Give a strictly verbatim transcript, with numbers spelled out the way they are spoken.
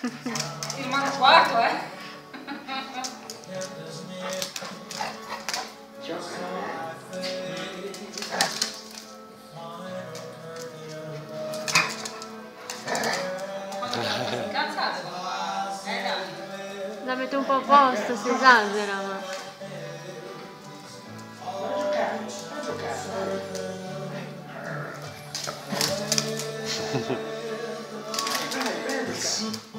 Firmato quarto, eh? Cazzate, eh dai. La mette un po' a posto, si esagera, ma... Sì.